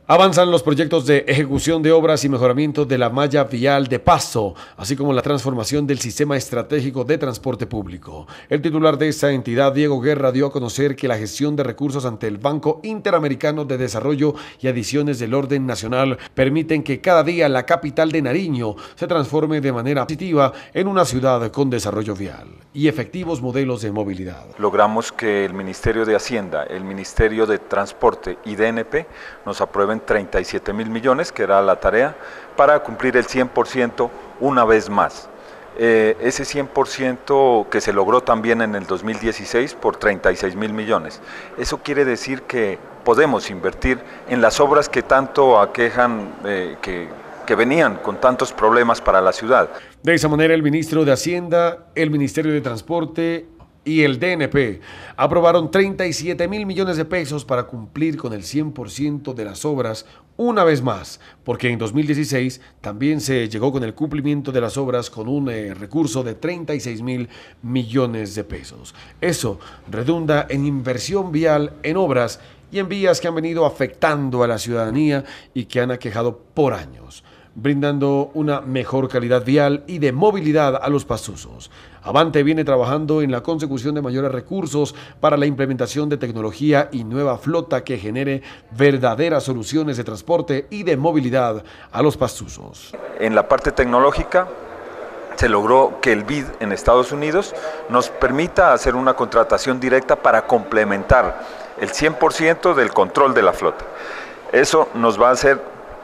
Avanzan los proyectos de ejecución de obras y mejoramiento de la malla vial de Pasto, así como la transformación del sistema estratégico de transporte público. El titular de esta entidad, Diego Guerra, dio a conocer que la gestión de recursos ante el Banco Interamericano de Desarrollo y adiciones del orden nacional permiten que cada día la capital de Nariño se transforme de manera positiva en una ciudad con desarrollo vial y efectivos modelos de movilidad. Logramos que el Ministerio de Hacienda, el Ministerio de Transporte y DNP nos aprueben 37.000 millones, que era la tarea, para cumplir el 100% una vez más. Ese 100% que se logró también en el 2016 por 36.000 millones. Eso quiere decir que podemos invertir en las obras que tanto aquejan, que venían con tantos problemas para la ciudad. De esa manera, el ministro de Hacienda, el Ministerio de Transporte y el DNP aprobaron 37.000 millones de pesos para cumplir con el 100% de las obras una vez más, porque en 2016 también se llegó con el cumplimiento de las obras con un recurso de 36.000 millones de pesos. Eso redunda en inversión vial en obras y en vías que han venido afectando a la ciudadanía y que han aquejado por años, brindando una mejor calidad vial y de movilidad a los pastusos. Avante viene trabajando en la consecución de mayores recursos para la implementación de tecnología y nueva flota que genere verdaderas soluciones de transporte y de movilidad a los pastusos. En la parte tecnológica se logró que el BID en Estados Unidos nos permita hacer una contratación directa para complementar el 100% del control de la flota. Eso nos va a hacer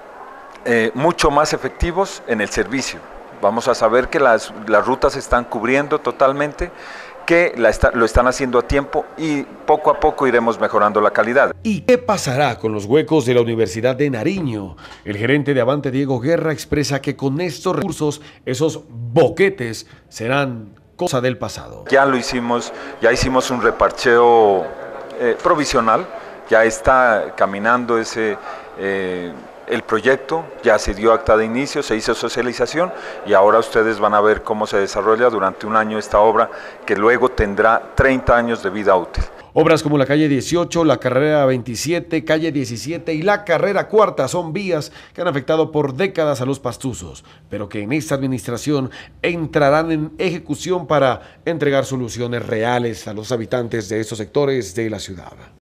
mucho más efectivos en el servicio. Vamos a saber que las rutas se están cubriendo totalmente, que lo están haciendo a tiempo y poco a poco iremos mejorando la calidad. ¿Y qué pasará con los huecos de la Universidad de Nariño? El gerente de Avante, Diego Guerra, expresa que con estos recursos, esos boquetes serán cosa del pasado. Ya lo hicimos, ya hicimos un reparcheo provisional, ya está caminando el proyecto, ya se dio acta de inicio, se hizo socialización y ahora ustedes van a ver cómo se desarrolla durante un año esta obra que luego tendrá 30 años de vida útil. Obras como la calle 18, la carrera 27, calle 17 y la carrera cuarta son vías que han afectado por décadas a los pastusos, pero que en esta administración entrarán en ejecución para entregar soluciones reales a los habitantes de estos sectores de la ciudad.